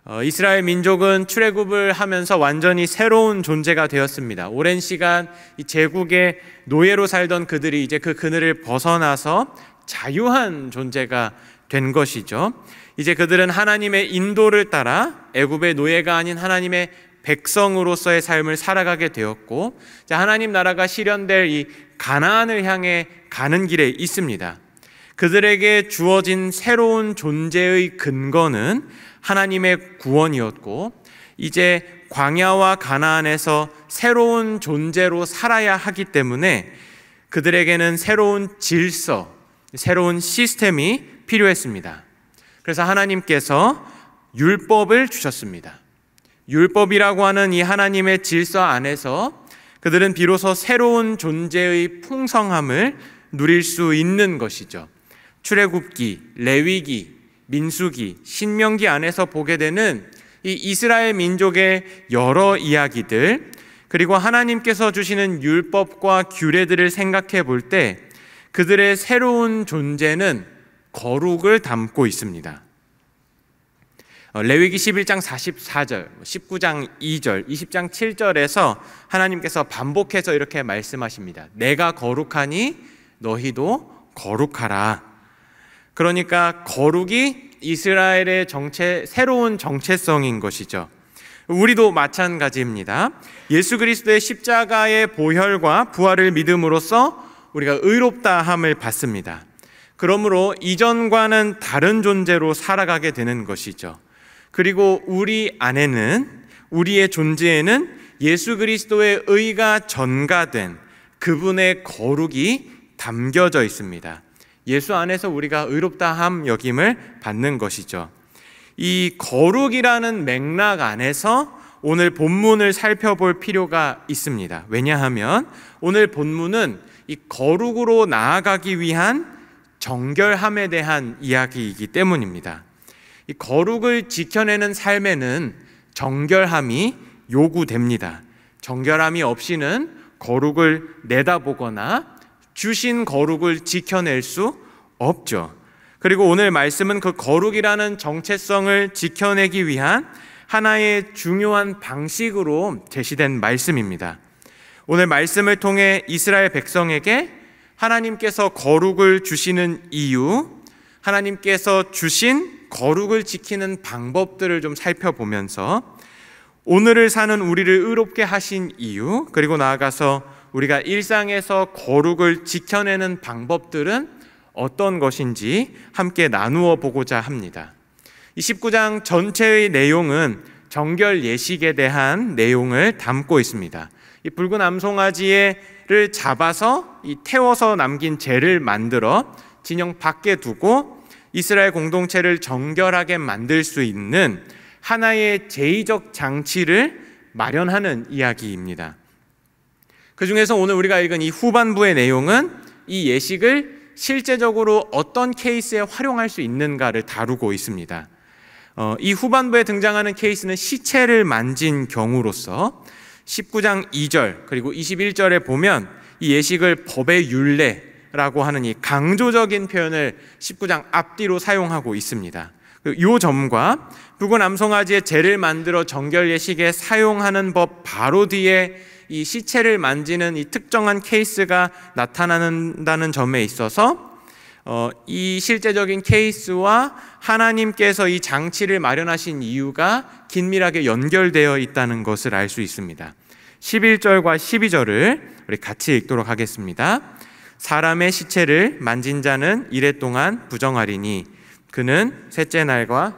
이스라엘 민족은 출애굽을 하면서 완전히 새로운 존재가 되었습니다. 오랜 시간 이 제국의 노예로 살던 그들이 이제 그 그늘을 벗어나서 자유한 존재가 된 것이죠. 이제 그들은 하나님의 인도를 따라 애굽의 노예가 아닌 하나님의 백성으로서의 삶을 살아가게 되었고, 하나님 나라가 실현될 이 가나안을 향해 가는 길에 있습니다. 그들에게 주어진 새로운 존재의 근거는 하나님의 구원이었고, 이제 광야와 가나안에서 새로운 존재로 살아야 하기 때문에 그들에게는 새로운 질서, 새로운 시스템이 필요했습니다. 그래서 하나님께서 율법을 주셨습니다. 율법이라고 하는 이 하나님의 질서 안에서 그들은 비로소 새로운 존재의 풍성함을 누릴 수 있는 것이죠. 출애굽기, 레위기, 민수기, 신명기 안에서 보게 되는 이 이스라엘 민족의 여러 이야기들, 그리고 하나님께서 주시는 율법과 규례들을 생각해 볼 때 그들의 새로운 존재는 거룩을 담고 있습니다. 레위기 11장 44절, 19장 2절, 20장 7절에서 하나님께서 반복해서 이렇게 말씀하십니다. 내가 거룩하니 너희도 거룩하라. 그러니까 거룩이 이스라엘의 새로운 정체성인 것이죠. 우리도 마찬가지입니다. 예수 그리스도의 십자가의 보혈과 부활을 믿음으로써 우리가 의롭다함을 받습니다. 그러므로 이전과는 다른 존재로 살아가게 되는 것이죠. 그리고 우리 안에는, 우리의 존재에는 예수 그리스도의 의가 전가된 그분의 거룩이 담겨져 있습니다. 예수 안에서 우리가 의롭다함 여김을 받는 것이죠. 이 거룩이라는 맥락 안에서 오늘 본문을 살펴볼 필요가 있습니다. 왜냐하면 오늘 본문은 이 거룩으로 나아가기 위한 정결함에 대한 이야기이기 때문입니다. 이 거룩을 지켜내는 삶에는 정결함이 요구됩니다. 정결함이 없이는 거룩을 내다보거나 주신 거룩을 지켜낼 수 없죠. 그리고 오늘 말씀은 그 거룩이라는 정체성을 지켜내기 위한 하나의 중요한 방식으로 제시된 말씀입니다. 오늘 말씀을 통해 이스라엘 백성에게 하나님께서 거룩을 주시는 이유, 하나님께서 주신 거룩을 지키는 방법들을 좀 살펴보면서 오늘을 사는 우리를 의롭게 하신 이유, 그리고 나아가서 우리가 일상에서 거룩을 지켜내는 방법들은 어떤 것인지 함께 나누어 보고자 합니다. 이 19장 전체의 내용은 정결 예식에 대한 내용을 담고 있습니다. 이 붉은 암송아지를 잡아서 태워서 남긴 재를 만들어 진영 밖에 두고 이스라엘 공동체를 정결하게 만들 수 있는 하나의 제의적 장치를 마련하는 이야기입니다. 그 중에서 오늘 우리가 읽은 이 후반부의 내용은 이 예식을 실제적으로 어떤 케이스에 활용할 수 있는가를 다루고 있습니다. 이 후반부에 등장하는 케이스는 시체를 만진 경우로서 19장 2절 그리고 21절에 보면 이 예식을 법의 율례라고 하는 이 강조적인 표현을 19장 앞뒤로 사용하고 있습니다. 이 점과 붉은 암송아지의 재를 만들어 정결 예식에 사용하는 법 바로 뒤에 이 시체를 만지는 이 특정한 케이스가 나타난다는 점에 있어서 이 실제적인 케이스와 하나님께서 이 장치를 마련하신 이유가 긴밀하게 연결되어 있다는 것을 알 수 있습니다. 11절과 12절을 우리 같이 읽도록 하겠습니다. 사람의 시체를 만진 자는 이레 동안 부정하리니 그는 셋째 날과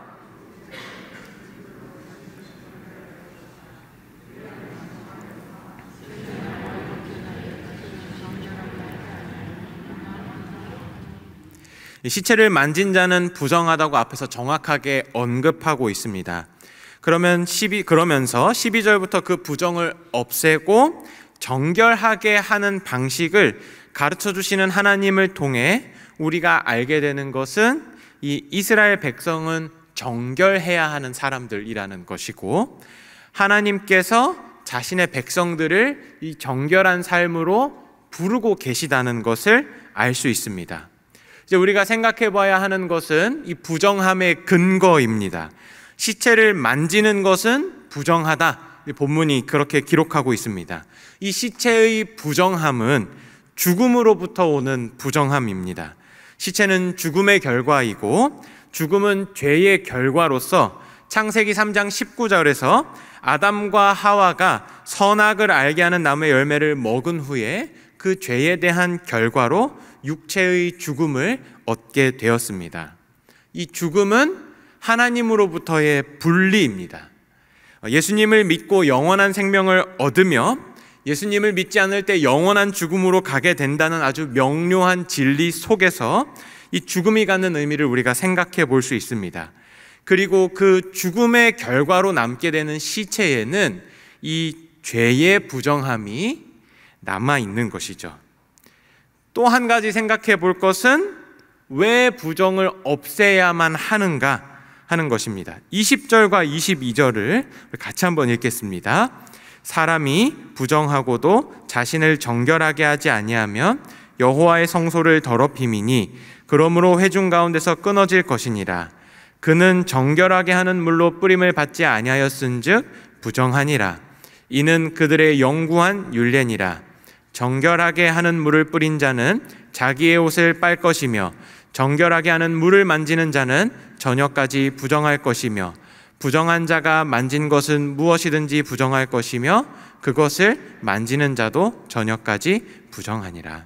시체를 만진 자는 부정하다고 앞에서 정확하게 언급하고 있습니다. 그러면서 12절부터 그 부정을 없애고 정결하게 하는 방식을 가르쳐 주시는 하나님을 통해 우리가 알게 되는 것은 이 이스라엘 백성은 정결해야 하는 사람들이라는 것이고, 하나님께서 자신의 백성들을 이 정결한 삶으로 부르고 계시다는 것을 알 수 있습니다. 이제 우리가 생각해 봐야 하는 것은 이 부정함의 근거입니다. 시체를 만지는 것은 부정하다. 본문이 그렇게 기록하고 있습니다. 이 시체의 부정함은 죽음으로부터 오는 부정함입니다. 시체는 죽음의 결과이고 죽음은 죄의 결과로서 창세기 3장 19절에서 아담과 하와가 선악을 알게 하는 나무의 열매를 먹은 후에 그 죄에 대한 결과로 육체의 죽음을 얻게 되었습니다. 이 죽음은 하나님으로부터의 분리입니다. 예수님을 믿고 영원한 생명을 얻으며 예수님을 믿지 않을 때 영원한 죽음으로 가게 된다는 아주 명료한 진리 속에서 이 죽음이 갖는 의미를 우리가 생각해 볼 수 있습니다. 그리고 그 죽음의 결과로 남게 되는 시체에는 이 죄의 부정함이 남아 있는 것이죠. 또 한 가지 생각해 볼 것은 왜 부정을 없애야만 하는가 하는 것입니다. 20절과 22절을 같이 한번 읽겠습니다. 사람이 부정하고도 자신을 정결하게 하지 아니하면 여호와의 성소를 더럽힘이니 그러므로 회중 가운데서 끊어질 것이니라. 그는 정결하게 하는 물로 뿌림을 받지 아니하였은즉 부정하니라. 이는 그들의 영구한 율례니라. 정결하게 하는 물을 뿌린 자는 자기의 옷을 빨 것이며 정결하게 하는 물을 만지는 자는 저녁까지 부정할 것이며 부정한 자가 만진 것은 무엇이든지 부정할 것이며 그것을 만지는 자도 저녁까지 부정하니라.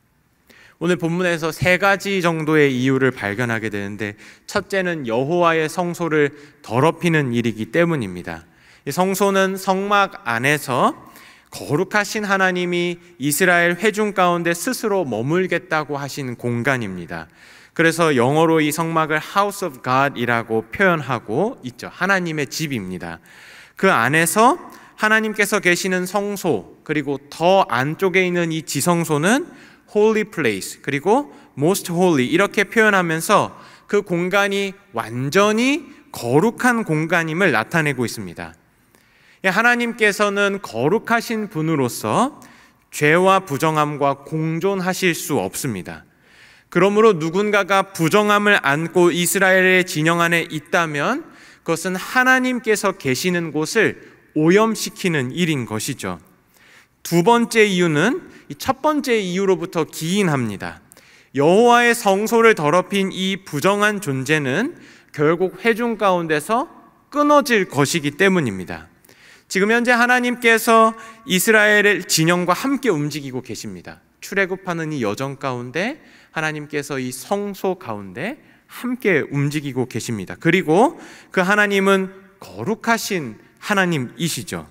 오늘 본문에서 세 가지 정도의 이유를 발견하게 되는데 첫째는 여호와의 성소를 더럽히는 일이기 때문입니다. 이 성소는 성막 안에서 거룩하신 하나님이 이스라엘 회중 가운데 스스로 머물겠다고 하신 공간입니다. 그래서 영어로 이 성막을 House of God이라고 표현하고 있죠. 하나님의 집입니다. 그 안에서 하나님께서 계시는 성소, 그리고 더 안쪽에 있는 이 지성소는 Holy Place, 그리고 Most Holy 이렇게 표현하면서 그 공간이 완전히 거룩한 공간임을 나타내고 있습니다. 하나님께서는 거룩하신 분으로서 죄와 부정함과 공존하실 수 없습니다. 그러므로 누군가가 부정함을 안고 이스라엘의 진영 안에 있다면 그것은 하나님께서 계시는 곳을 오염시키는 일인 것이죠. 두 번째 이유는 첫 번째 이유로부터 기인합니다. 여호와의 성소를 더럽힌 이 부정한 존재는 결국 회중 가운데서 끊어질 것이기 때문입니다. 지금 현재 하나님께서 이스라엘의 진영과 함께 움직이고 계십니다. 출애굽하는 이 여정 가운데 하나님께서 이 성소 가운데 함께 움직이고 계십니다. 그리고 그 하나님은 거룩하신 하나님이시죠.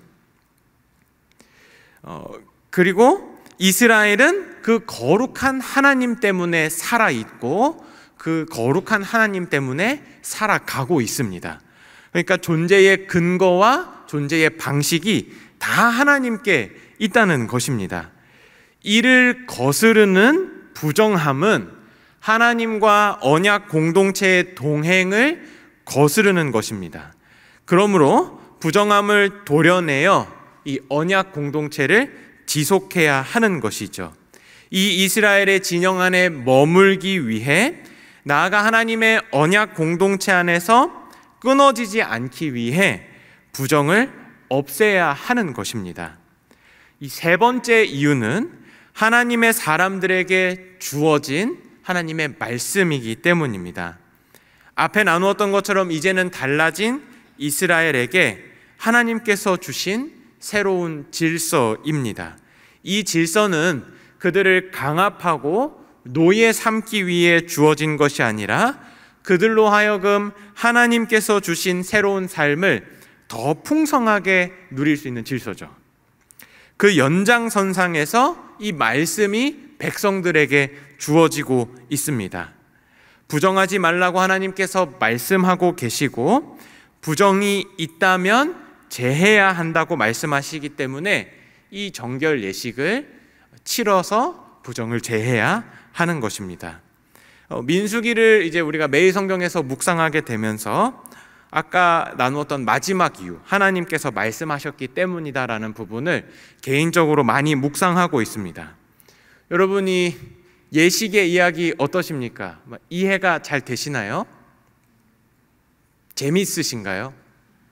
그리고 이스라엘은 그 거룩한 하나님 때문에 살아있고 그 거룩한 하나님 때문에 살아가고 있습니다. 그러니까 존재의 근거와 존재의 방식이 다 하나님께 있다는 것입니다. 이를 거스르는 부정함은 하나님과 언약 공동체의 동행을 거스르는 것입니다. 그러므로 부정함을 도려내어 이 언약 공동체를 지속해야 하는 것이죠. 이 이스라엘의 진영 안에 머물기 위해 나아가 하나님의 언약 공동체 안에서 끊어지지 않기 위해 부정을 없애야 하는 것입니다. 이 세 번째 이유는 하나님의 사람들에게 주어진 하나님의 말씀이기 때문입니다. 앞에 나누었던 것처럼 이제는 달라진 이스라엘에게 하나님께서 주신 새로운 질서입니다. 이 질서는 그들을 강압하고 노예 삼기 위해 주어진 것이 아니라 그들로 하여금 하나님께서 주신 새로운 삶을 더 풍성하게 누릴 수 있는 질서죠. 그 연장선상에서 이 말씀이 백성들에게 주어지고 있습니다. 부정하지 말라고 하나님께서 말씀하고 계시고 부정이 있다면 제해야 한다고 말씀하시기 때문에 이 정결 예식을 치러서 부정을 제해야 하는 것입니다. 민수기를 이제 우리가 매일 성경에서 묵상하게 되면서 아까 나누었던 마지막 이유, 하나님께서 말씀하셨기 때문이다라는 부분을 개인적으로 많이 묵상하고 있습니다. 여러분이 예식의 이야기 어떠십니까? 이해가 잘 되시나요? 재미있으신가요?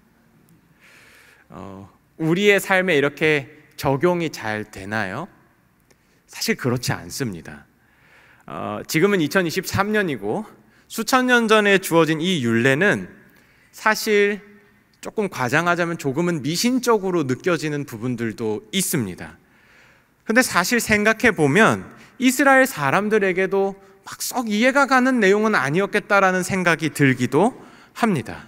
우리의 삶에 이렇게 적용이 잘 되나요? 사실 그렇지 않습니다. 지금은 2023년이고 수천 년 전에 주어진 이 율례는 사실 조금 과장하자면 조금은 미신적으로 느껴지는 부분들도 있습니다. 근데 사실 생각해 보면 이스라엘 사람들에게도 막 썩 이해가 가는 내용은 아니었겠다라는 생각이 들기도 합니다.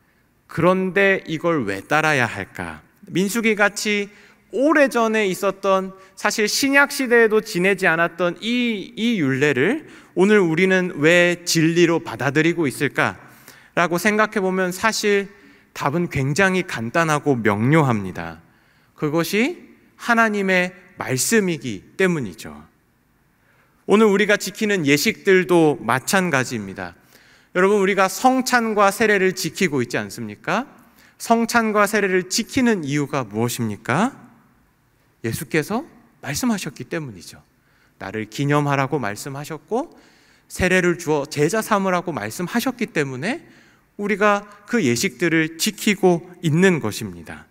그런데 이걸 왜 따라야 할까? 민수기 같이 오래전에 있었던, 사실 신약 시대에도 지내지 않았던 이 율례를 오늘 우리는 왜 진리로 받아들이고 있을까라고 생각해 보면 사실 답은 굉장히 간단하고 명료합니다. 그것이 하나님의 말씀이기 때문이죠. 오늘 우리가 지키는 예식들도 마찬가지입니다. 여러분, 우리가 성찬과 세례를 지키고 있지 않습니까? 성찬과 세례를 지키는 이유가 무엇입니까? 예수께서 말씀하셨기 때문이죠. 나를 기념하라고 말씀하셨고 세례를 주어 제자 삼으라고 말씀하셨기 때문에 우리가 그 예식들을 지키고 있는 것입니다.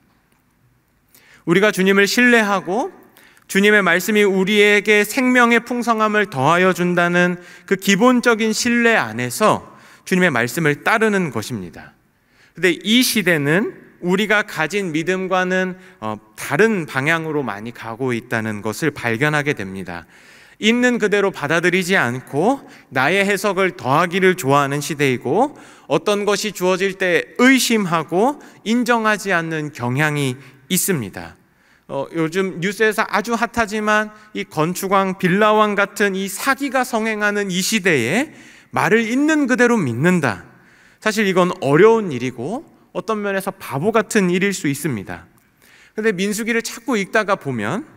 우리가 주님을 신뢰하고 주님의 말씀이 우리에게 생명의 풍성함을 더하여 준다는 그 기본적인 신뢰 안에서 주님의 말씀을 따르는 것입니다. 그런데 이 시대는 우리가 가진 믿음과는 다른 방향으로 많이 가고 있다는 것을 발견하게 됩니다. 있는 그대로 받아들이지 않고 나의 해석을 더하기를 좋아하는 시대이고, 어떤 것이 주어질 때 의심하고 인정하지 않는 경향이 있습니다. 요즘 뉴스에서 아주 핫하지만 이 건축왕 빌라왕 같은 이 사기가 성행하는 이 시대에 말을 있는 그대로 믿는다. 사실 이건 어려운 일이고 어떤 면에서 바보 같은 일일 수 있습니다. 그런데 민수기를 자꾸 읽다가 보면,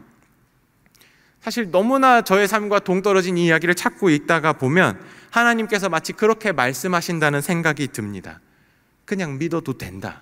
사실 너무나 저의 삶과 동떨어진 이 이야기를 자꾸 읽다가 보면 하나님께서 마치 그렇게 말씀하신다는 생각이 듭니다. 그냥 믿어도 된다.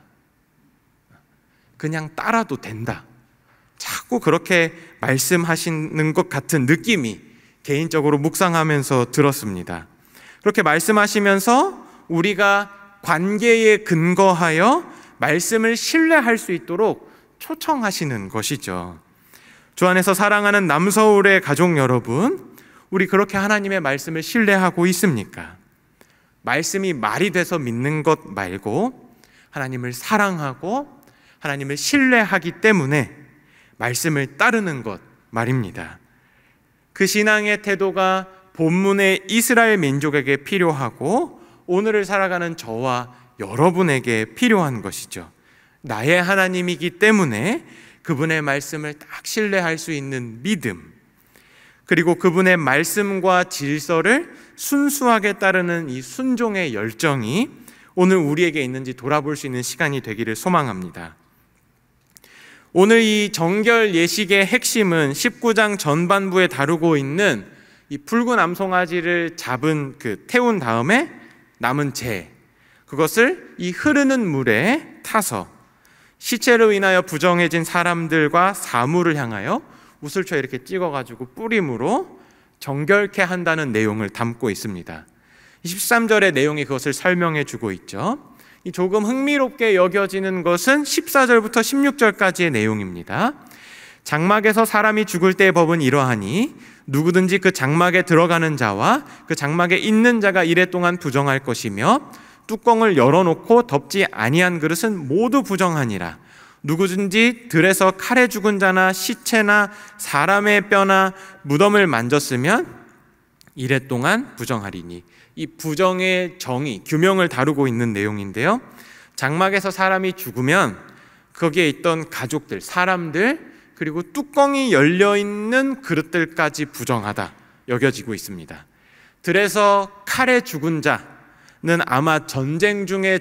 그냥 따라도 된다. 자꾸 그렇게 말씀하시는 것 같은 느낌이 개인적으로 묵상하면서 들었습니다. 그렇게 말씀하시면서 우리가 관계에 근거하여 말씀을 신뢰할 수 있도록 초청하시는 것이죠. 주 안에서 사랑하는 남서울의 가족 여러분, 우리 그렇게 하나님의 말씀을 신뢰하고 있습니까? 말씀이 말이 돼서 믿는 것 말고 하나님을 사랑하고 하나님을 신뢰하기 때문에 말씀을 따르는 것 말입니다. 그 신앙의 태도가 본문의 이스라엘 민족에게 필요하고 오늘을 살아가는 저와 여러분에게 필요한 것이죠. 나의 하나님이기 때문에 그분의 말씀을 딱 신뢰할 수 있는 믿음, 그리고 그분의 말씀과 질서를 순수하게 따르는 이 순종의 열정이 오늘 우리에게 있는지 돌아볼 수 있는 시간이 되기를 소망합니다. 오늘 이 정결 예식의 핵심은 19장 전반부에 다루고 있는 이 붉은 암송아지를 태운 다음에 남은 재, 그것을 이 흐르는 물에 타서 시체로 인하여 부정해진 사람들과 사물을 향하여 우슬초에 이렇게 찍어가지고 뿌림으로 정결케 한다는 내용을 담고 있습니다. 13절의 내용이 그것을 설명해 주고 있죠. 조금 흥미롭게 여겨지는 것은 14절부터 16절까지의 내용입니다. 장막에서 사람이 죽을 때의 법은 이러하니 누구든지 그 장막에 들어가는 자와 그 장막에 있는 자가 이레 동안 부정할 것이며 뚜껑을 열어놓고 덮지 아니한 그릇은 모두 부정하니라. 누구든지 들에서 칼에 죽은 자나 시체나 사람의 뼈나 무덤을 만졌으면 이레 동안 부정하리니. 이 부정의 정의, 규명을 다루고 있는 내용인데요. 장막에서 사람이 죽으면 거기에 있던 가족들, 사람들, 그리고 뚜껑이 열려있는 그릇들까지 부정하다 여겨지고 있습니다. 들에서 칼에 죽은 자는 아마 전쟁 중에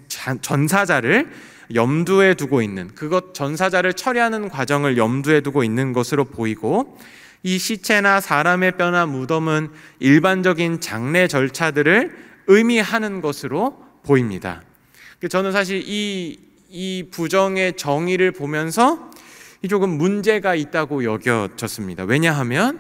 전사자를 염두에 두고 있는, 그것 전사자를 처리하는 과정을 염두에 두고 있는 것으로 보이고, 이 시체나 사람의 뼈나 무덤은 일반적인 장례 절차들을 의미하는 것으로 보입니다. 저는 사실 이 부정의 정의를 보면서 조금 문제가 있다고 여겨졌습니다. 왜냐하면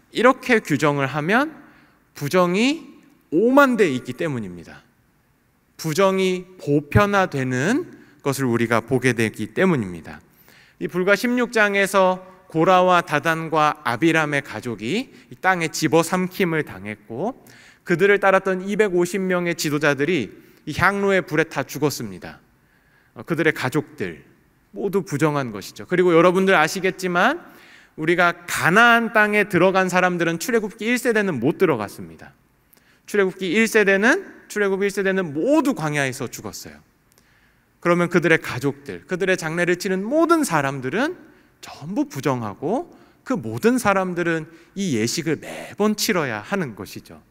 이렇게 규정을 하면 부정이 오만돼 있기 때문입니다. 부정이 보편화되는 것을 우리가 보게 되기 때문입니다. 이 불과 16장에서 고라와 다단과 아비람의 가족이 이 땅에 집어삼킴을 당했고 그들을 따랐던 250명의 지도자들이 이 향로의 불에 다 죽었습니다. 그들의 가족들 모두 부정한 것이죠. 그리고 여러분들 아시겠지만 우리가 가나안 땅에 들어간 사람들은 출애굽기 1세대는 못 들어갔습니다. 출애굽기 1세대는 모두 광야에서 죽었어요. 그러면 그들의 가족들, 그들의 장례를 치는 모든 사람들은 전부 부정하고 그 모든 사람들은 이 예식을 매번 치러야 하는 것이죠.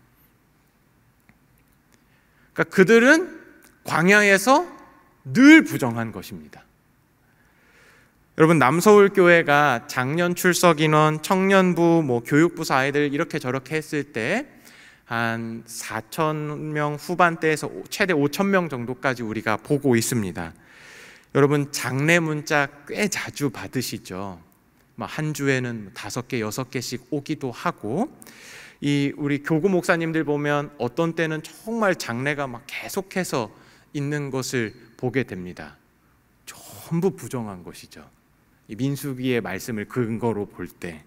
그러니까 그들은 광야에서 늘 부정한 것입니다. 여러분, 남서울교회가 작년 출석 인원, 청년부, 교육부서 아이들 이렇게 저렇게 했을 때 한 4,000명 후반대에서 최대 5,000명 정도까지 우리가 보고 있습니다. 여러분, 장례 문자 꽤 자주 받으시죠? 한 주에는 5개, 6개씩 오기도 하고, 우리 교구 목사님들 보면 어떤 때는 정말 장례가 계속해서 있는 것을 보게 됩니다. 전부 부정한 것이죠. 민수기의 말씀을 근거로 볼 때.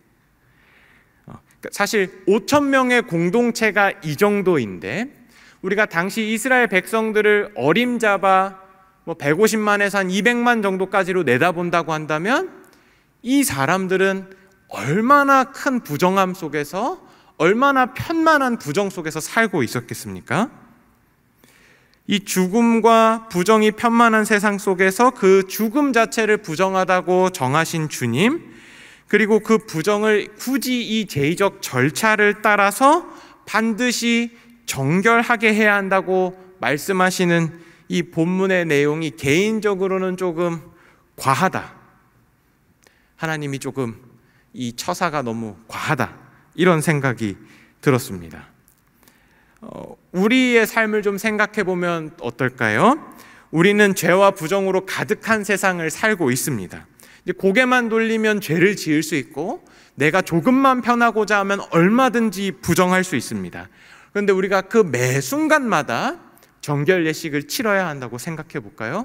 사실 5,000명의 공동체가 이 정도인데 우리가 당시 이스라엘 백성들을 어림잡아 150만에서 한 200만 정도까지로 내다본다고 한다면 이 사람들은 얼마나 큰 부정함 속에서, 얼마나 편만한 부정 속에서 살고 있었겠습니까? 이 죽음과 부정이 편만한 세상 속에서 그 죽음 자체를 부정하다고 정하신 주님, 그리고 그 부정을 굳이 이 제의적 절차를 따라서 반드시 정결하게 해야 한다고 말씀하시는 이 본문의 내용이 개인적으로는 조금 과하다. 하나님이 조금 이 처사가 너무 과하다. 이런 생각이 들었습니다. 우리의 삶을 좀 생각해 보면 어떨까요? 우리는 죄와 부정으로 가득한 세상을 살고 있습니다. 고개만 돌리면 죄를 지을 수 있고 내가 조금만 편하고자 하면 얼마든지 부정할 수 있습니다. 그런데 우리가 그 매 순간마다 정결 예식을 치러야 한다고 생각해 볼까요?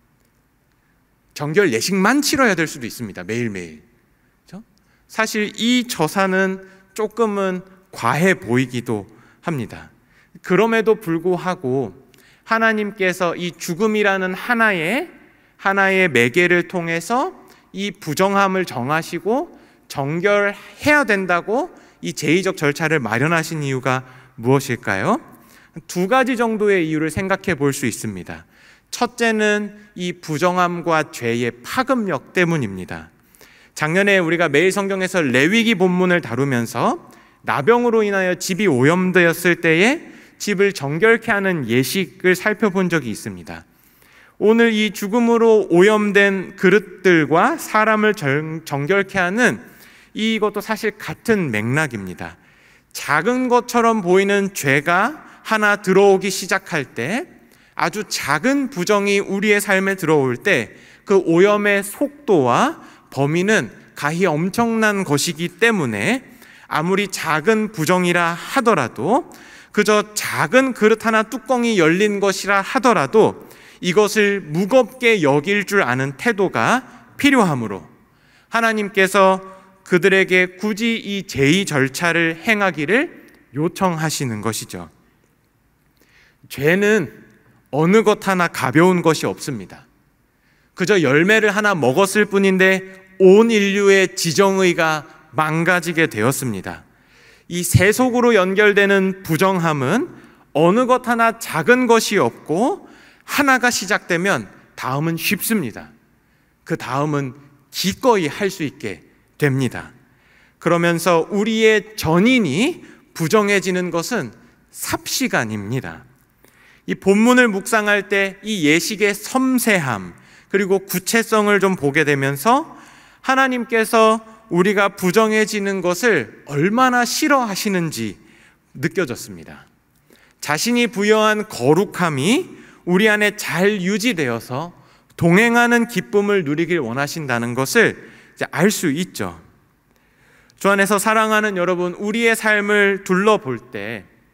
정결 예식만 치러야 될 수도 있습니다. 매일매일. 그렇죠? 사실 이 처사는 조금은 과해 보이기도 합니다. 그럼에도 불구하고 하나님께서 이 죽음이라는 하나의 매개를 통해서 이 부정함을 정하시고 정결해야 된다고 이 제의적 절차를 마련하신 이유가 무엇일까요? 2가지 정도의 이유를 생각해 볼 수 있습니다. 첫째는 이 부정함과 죄의 파급력 때문입니다. 작년에 우리가 매일 성경에서 레위기 본문을 다루면서 나병으로 인하여 집이 오염되었을 때에 집을 정결케 하는 예식을 살펴본 적이 있습니다. 오늘 이 죽음으로 오염된 그릇들과 사람을 정결케 하는 이것도 사실 같은 맥락입니다. 작은 것처럼 보이는 죄가 하나 들어오기 시작할 때, 아주 작은 부정이 우리의 삶에 들어올 때 그 오염의 속도와 범위는 가히 엄청난 것이기 때문에 아무리 작은 부정이라 하더라도, 그저 작은 그릇 하나 뚜껑이 열린 것이라 하더라도 이것을 무겁게 여길 줄 아는 태도가 필요하므로 하나님께서 그들에게 굳이 이 제의 절차를 행하기를 요청하시는 것이죠. 죄는 어느 것 하나 가벼운 것이 없습니다. 그저 열매를 하나 먹었을 뿐인데 온 인류의 지정의가 망가지게 되었습니다. 이 세속으로 연결되는 부정함은 어느 것 하나 작은 것이 없고 하나가 시작되면 다음은 쉽습니다. 그 다음은 기꺼이 할 수 있게 됩니다. 그러면서 우리의 전인이 부정해지는 것은 삽시간입니다. 이 본문을 묵상할 때 이 예식의 섬세함 그리고 구체성을 좀 보게 되면서 하나님께서 우리가 부정해지는 것을 얼마나 싫어하시는지 느껴졌습니다. 자신이 부여한 거룩함이 우리 안에 잘 유지되어서 동행하는 기쁨을 누리길 원하신다는 것을 알 수 있죠. 주 안에서 사랑하는 여러분, 우리의 삶을 둘러볼 때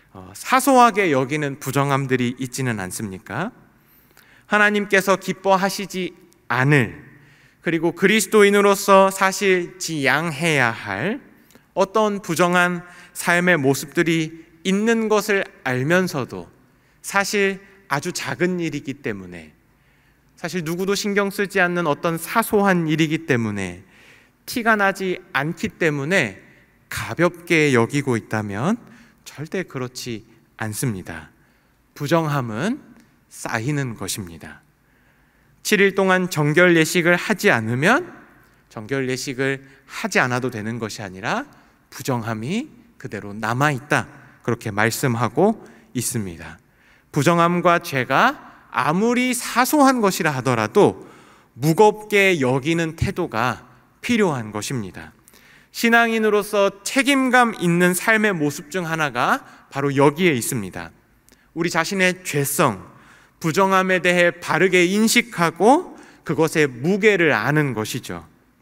사소하게 여기는 부정함들이 있지는 않습니까? 하나님께서 기뻐하시지 않을, 그리고 그리스도인으로서 사실 지양해야 할 어떤 부정한 삶의 모습들이 있는 것을 알면서도 사실 아주 작은 일이기 때문에, 사실 누구도 신경 쓰지 않는 어떤 사소한 일이기 때문에, 티가 나지 않기 때문에 가볍게 여기고 있다면 절대 그렇지 않습니다. 부정함은 쌓이는 것입니다. 7일 동안 정결 예식을 하지 않으면 정결 예식을 하지 않아도 되는 것이 아니라 부정함이 그대로 남아있다, 그렇게 말씀하고 있습니다. 부정함과 죄가 아무리 사소한 것이라 하더라도 무겁게 여기는 태도가 필요한 것입니다. 신앙인으로서 책임감 있는 삶의 모습 중 하나가 바로 여기에 있습니다. 우리 자신의 죄성, 부정함에 대해 바르게 인식하고 그것의 무게를 아는 것이죠.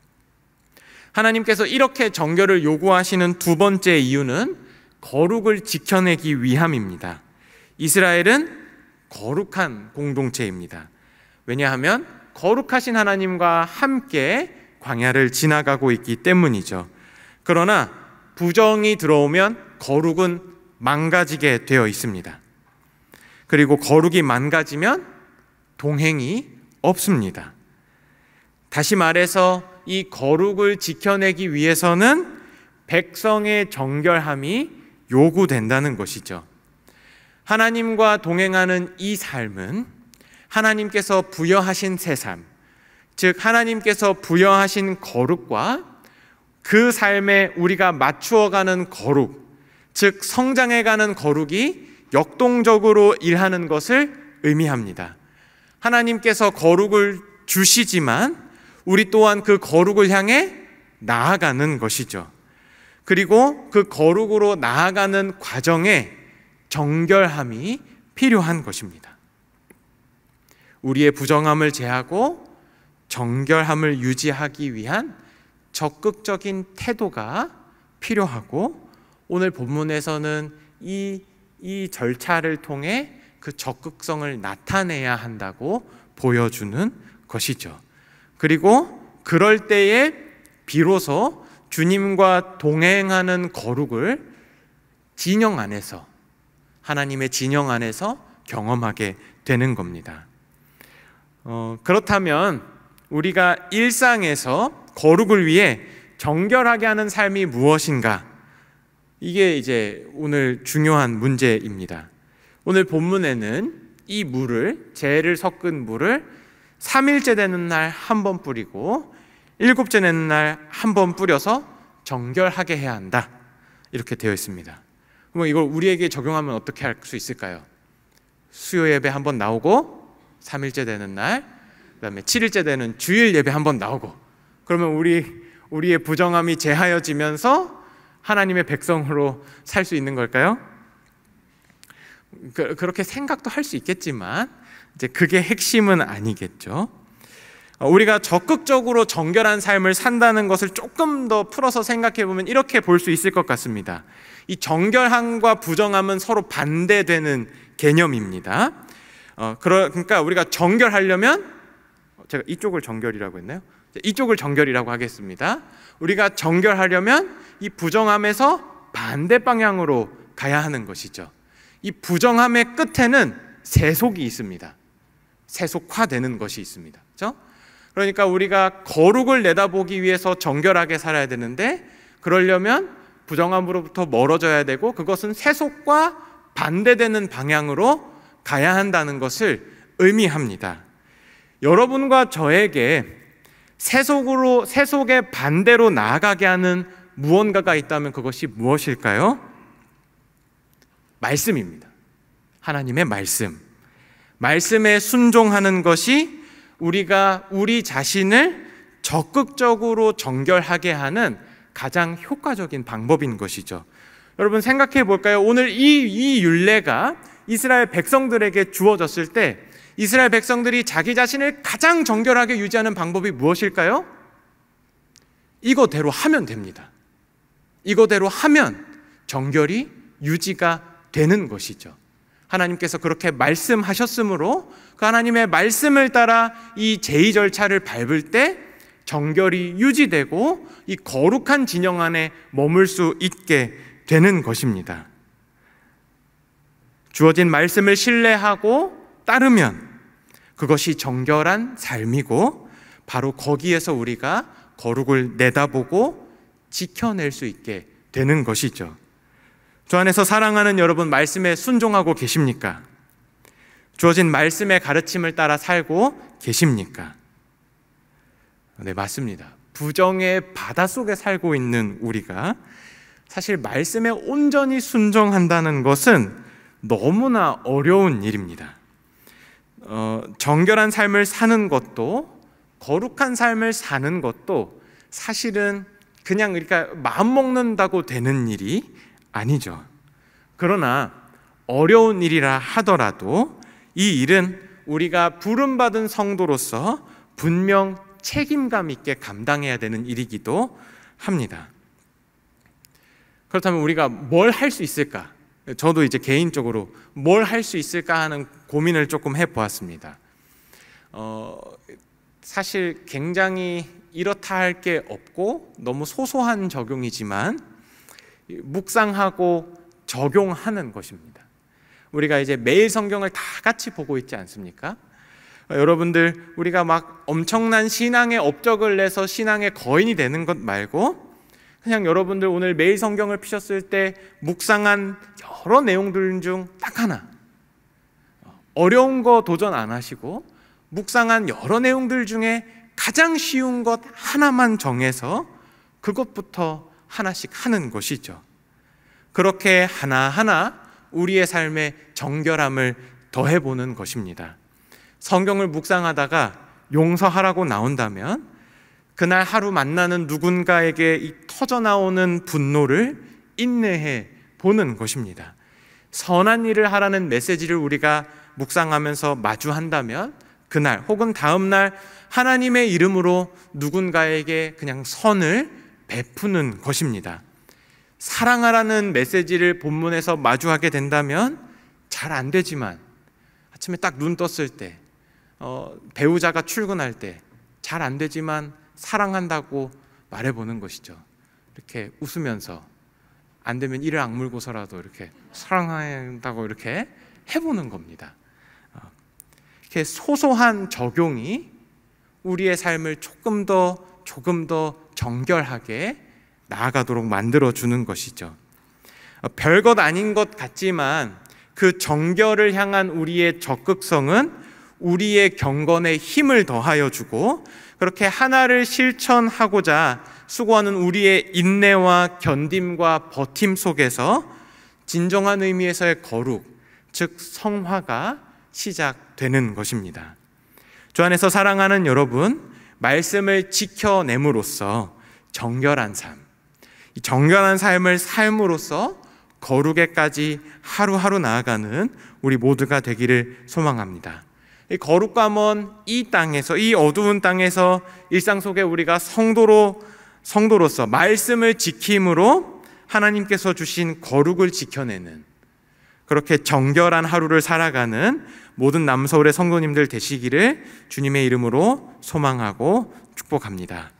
하나님께서 이렇게 정결을 요구하시는 두 번째 이유는 거룩을 지켜내기 위함입니다. 이스라엘은 거룩한 공동체입니다. 왜냐하면 거룩하신 하나님과 함께 광야를 지나가고 있기 때문이죠. 그러나 부정이 들어오면 거룩은 망가지게 되어 있습니다. 그리고 거룩이 망가지면 동행이 없습니다. 다시 말해서 이 거룩을 지켜내기 위해서는 백성의 정결함이 요구된다는 것이죠. 하나님과 동행하는 이 삶은 하나님께서 부여하신 새 삶, 즉 하나님께서 부여하신 거룩과 그 삶에 우리가 맞추어가는 거룩, 즉 성장해가는 거룩이 역동적으로 일하는 것을 의미합니다. 하나님께서 거룩을 주시지만 우리 또한 그 거룩을 향해 나아가는 것이죠. 그리고 그 거룩으로 나아가는 과정에 정결함이 필요한 것입니다. 우리의 부정함을 제하고 정결함을 유지하기 위한 적극적인 태도가 필요하고, 오늘 본문에서는 이 절차를 통해 그 적극성을 나타내야 한다고 보여주는 것이죠. 그리고 그럴 때에 비로소 주님과 동행하는 거룩을 진영 안에서, 하나님의 진영 안에서 경험하게 되는 겁니다. 그렇다면 우리가 일상에서 거룩을 위해 정결하게 하는 삶이 무엇인가? 이게 이제 오늘 중요한 문제입니다. 오늘 본문에는 이 물을, 재를 섞은 물을 3일째 되는 날 한 번 뿌리고 7째 되는 날 한 번 뿌려서 정결하게 해야 한다, 이렇게 되어 있습니다. 그럼 이걸 우리에게 적용하면 어떻게 할 수 있을까요? 수요 예배 한 번 나오고 3일째 되는 날, 그다음에 7일째 되는 주일 예배 한 번 나오고, 그러면 우리의 부정함이 제하여지면서 하나님의 백성으로 살 수 있는 걸까요? 그렇게 생각도 할 수 있겠지만 이제 그게 핵심은 아니겠죠. 우리가 적극적으로 정결한 삶을 산다는 것을 조금 더 풀어서 생각해 보면 이렇게 볼 수 있을 것 같습니다. 이 정결함과 부정함은 서로 반대되는 개념입니다. 그러니까 우리가 정결하려면, 제가 이쪽을 정결이라고 했나요? 이쪽을 정결이라고 하겠습니다. 우리가 정결하려면 이 부정함에서 반대 방향으로 가야 하는 것이죠. 이 부정함의 끝에는 세속이 있습니다. 세속화되는 것이 있습니다. 그렇죠? 그러니까 우리가 거룩을 내다보기 위해서 정결하게 살아야 되는데, 그러려면 부정함으로부터 멀어져야 되고, 그것은 세속과 반대되는 방향으로 가야 한다는 것을 의미합니다. 여러분과 저에게 세속의 반대로 나아가게 하는 무언가가 있다면 그것이 무엇일까요? 말씀입니다. 하나님의 말씀. 말씀에 순종하는 것이 우리가 우리 자신을 적극적으로 정결하게 하는 가장 효과적인 방법인 것이죠. 여러분 생각해 볼까요? 오늘 이 율례가 이스라엘 백성들에게 주어졌을 때 이스라엘 백성들이 자기 자신을 가장 정결하게 유지하는 방법이 무엇일까요? 이거대로 하면 됩니다. 이거대로 하면 정결이 유지가 되는 것이죠. 하나님께서 그렇게 말씀하셨으므로 그 하나님의 말씀을 따라 이 제의 절차를 밟을 때 정결이 유지되고 이 거룩한 진영 안에 머물 수 있게 되는 것입니다. 주어진 말씀을 신뢰하고 따르면 그것이 정결한 삶이고 바로 거기에서 우리가 거룩을 내다보고 지켜낼 수 있게 되는 것이죠. 주 안에서 사랑하는 여러분, 말씀에 순종하고 계십니까? 주어진 말씀의 가르침을 따라 살고 계십니까? 네, 맞습니다. 부정의 바닷속에 살고 있는 우리가 사실 말씀에 온전히 순종한다는 것은 너무나 어려운 일입니다. 정결한 삶을 사는 것도, 거룩한 삶을 사는 것도 사실은 그냥 그러니까 마음 먹는다고 되는 일이 아니죠. 그러나 어려운 일이라 하더라도 이 일은 우리가 부름받은 성도로서 분명 책임감 있게 감당해야 되는 일이기도 합니다. 그렇다면 우리가 뭘 할 수 있을까? 저도 이제 개인적으로 뭘 할 수 있을까 하는 고민을 조금 해보았습니다. 사실 굉장히 이렇다 할 게 없고 너무 소소한 적용이지만 묵상하고 적용하는 것입니다. 우리가 이제 매일 성경을 다 같이 보고 있지 않습니까? 여러분들, 우리가 막 엄청난 신앙의 업적을 내서 신앙의 거인이 되는 것 말고 그냥 여러분들 오늘 매일 성경을 피셨을 때 묵상한 여러 내용들 중 딱 하나, 어려운 거 도전 안 하시고 묵상한 여러 내용들 중에 가장 쉬운 것 하나만 정해서 그것부터 하나씩 하는 것이죠. 그렇게 하나하나 우리의 삶에 정결함을 더해보는 것입니다. 성경을 묵상하다가 용서하라고 나온다면 그날 하루 만나는 누군가에게 이 터져나오는 분노를 인내해 보는 것입니다. 선한 일을 하라는 메시지를 우리가 묵상하면서 마주한다면 그날 혹은 다음날 하나님의 이름으로 누군가에게 그냥 선을 베푸는 것입니다. 사랑하라는 메시지를 본문에서 마주하게 된다면 잘 안 되지만 아침에 딱 눈 떴을 때 배우자가 출근할 때 잘 안 되지만 사랑한다고 말해보는 것이죠. 이렇게 웃으면서 안 되면 이를 악물고서라도 이렇게 사랑한다고 이렇게 해보는 겁니다. 이렇게 소소한 적용이 우리의 삶을 조금 더 정결하게 나아가도록 만들어주는 것이죠. 별것 아닌 것 같지만 그 정결을 향한 우리의 적극성은 우리의 경건에 힘을 더하여 주고 그렇게 하나를 실천하고자 수고하는 우리의 인내와 견딤과 버팀 속에서 진정한 의미에서의 거룩, 즉 성화가 시작되는 것입니다. 주 안에서 사랑하는 여러분, 말씀을 지켜냄으로써 정결한 삶, 이 정결한 삶을 삶으로써 거룩에까지 하루하루 나아가는 우리 모두가 되기를 소망합니다. 이 거룩감은 이 땅에서, 이 어두운 땅에서 일상 속에 우리가 성도로서 말씀을 지킴으로 하나님께서 주신 거룩을 지켜내는, 그렇게 정결한 하루를 살아가는 모든 남서울의 성도님들 되시기를 주님의 이름으로 소망하고 축복합니다.